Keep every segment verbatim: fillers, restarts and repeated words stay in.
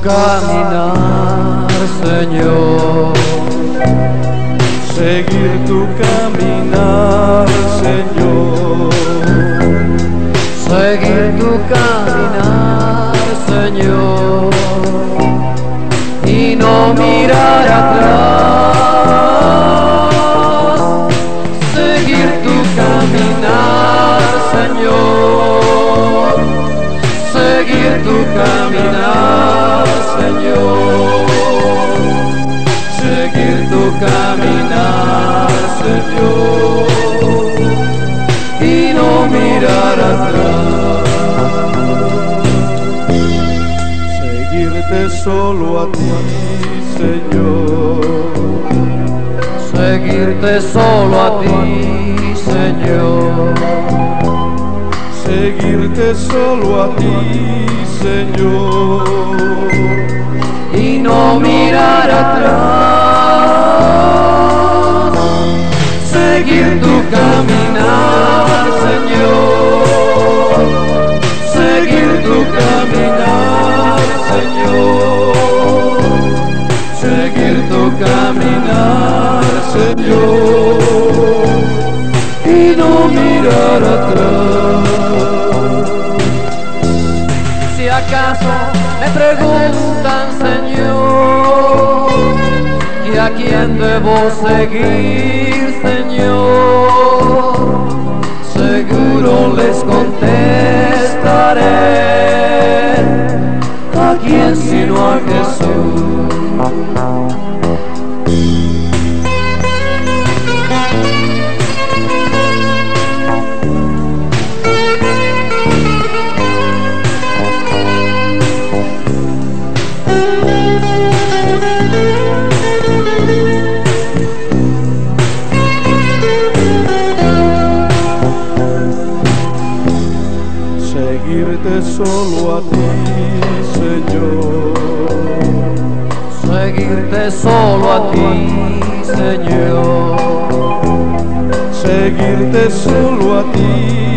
caminar, Señor. Seguir tu caminar, Señor. Seguir tu caminar, Señor. Y no mirar atrás. Seguir tu caminar, Señor. Seguir tu caminar, Señor. Seguir tu caminar, Señor. Y no mirar atrás. Seguirte solo a ti, Señor. Seguirte solo a ti, Señor. Seguirte solo a ti, Señor. Y no mirar atrás. Seguir tu caminar, Señor. Seguir tu caminar, Señor. Seguir tu caminar, Señor. Y no mirar atrás. Si acaso me preguntan, Señor, ¿y a quién debo seguir, Señor? Seguro les contestaré, ¿a quién sino a Jesús? Seguirte solo a ti, Señor. Seguirte solo a ti, Señor. Seguirte solo a ti,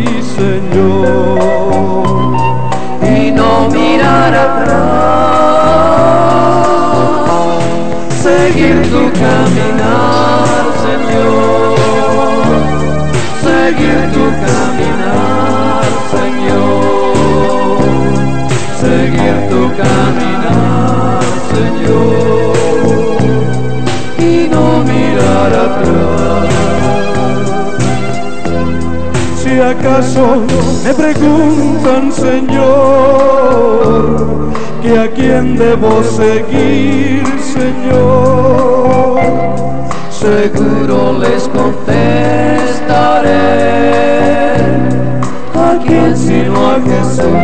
Señor. Y no mirar atrás. Seguir tu caminar, Señor. Seguir tu caminar, Señor. Seguir tu caminar, Señor. Y no mirar atrás. Si acaso me preguntan, Señor, que a quién debo seguir, Señor, seguro les contestaré, ¿a quién sino a Jesús?